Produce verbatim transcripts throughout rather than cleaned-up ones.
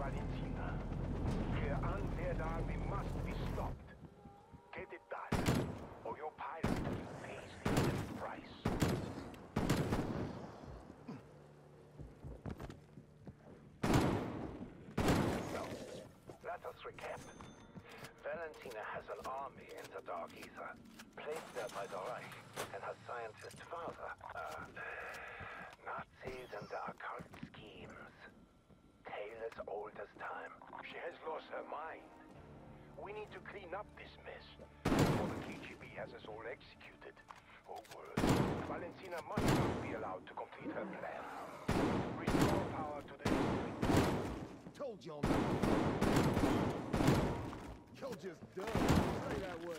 Valentina. Their undead army must be stopped. Get it done, or your pirate will face the ultimate price. So, let us recap. Valentina has an army in the Dark Ether, placed there by the Reich and her scientist father. Uh, Nazis and the occult schemes. Tale as old as time. She has lost her mind. We need to clean up this mess, before the K G B has us all executed. Or worse, Valentina must not be allowed to complete her plan. Restore power to the district. Told y'all not. You're just dumb. Stay that way.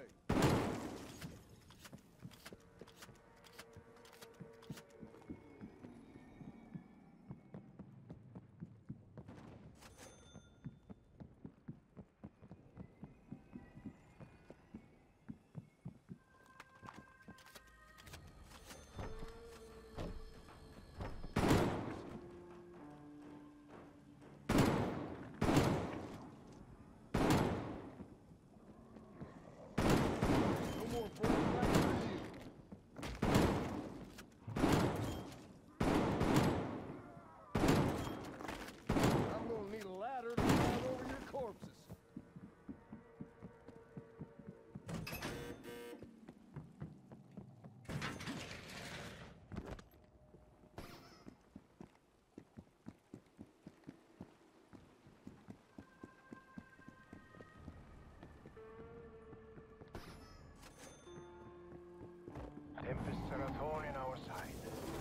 Tempests are at all in our side.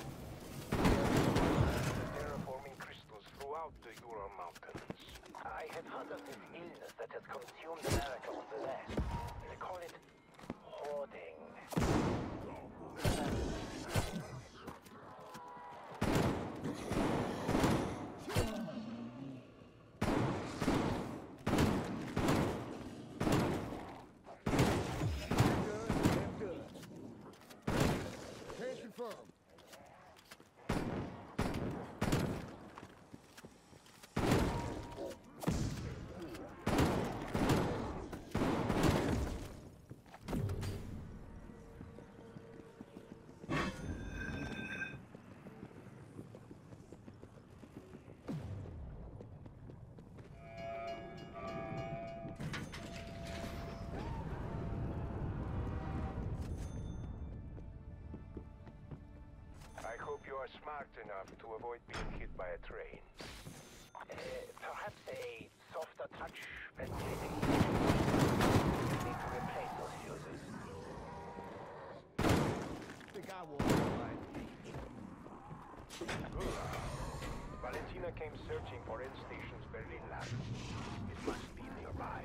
Terraforming crystals throughout the Ural Mountains. I have heard of this illness that has consumed America on the left. They call it hoarding. Confirmed. I hope you are smart enough to avoid being hit by a train. Uh, perhaps a softer touch ventilating. We need to replace those fuses. Think I will find Valentina came searching for N Station's Berlin lab. It must be nearby.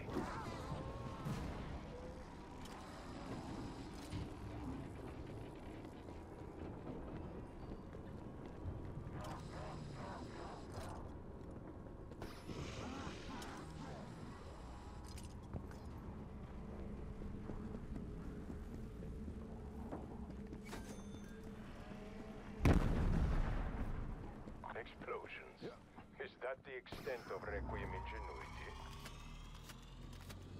Explosions. Yeah. Is that the extent of Requiem ingenuity?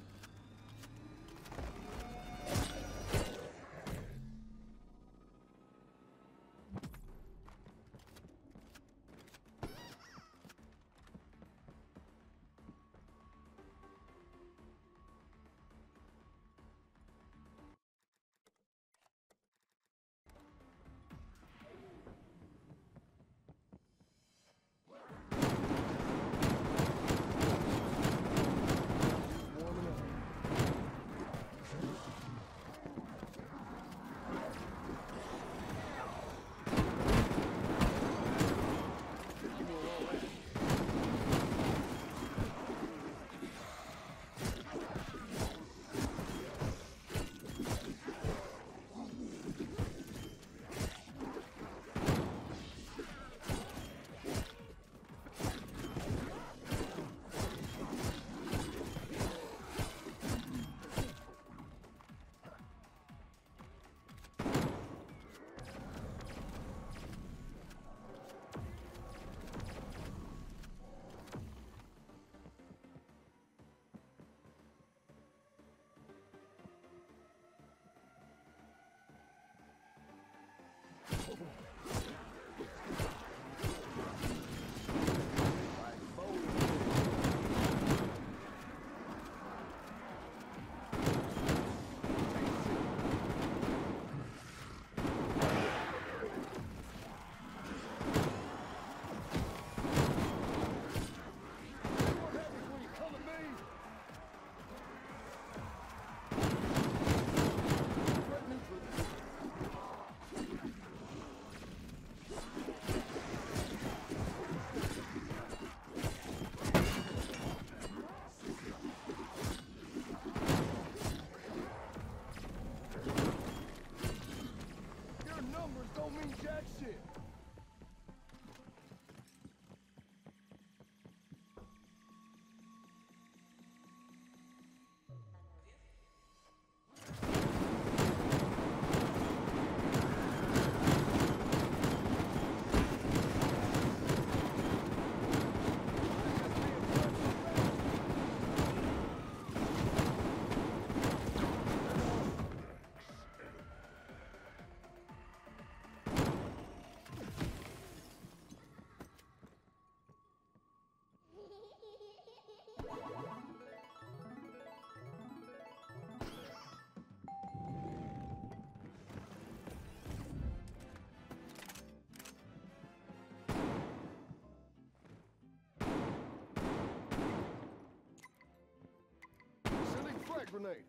Frag grenade.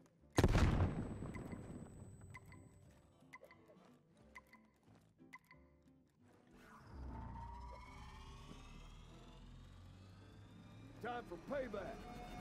Time for payback.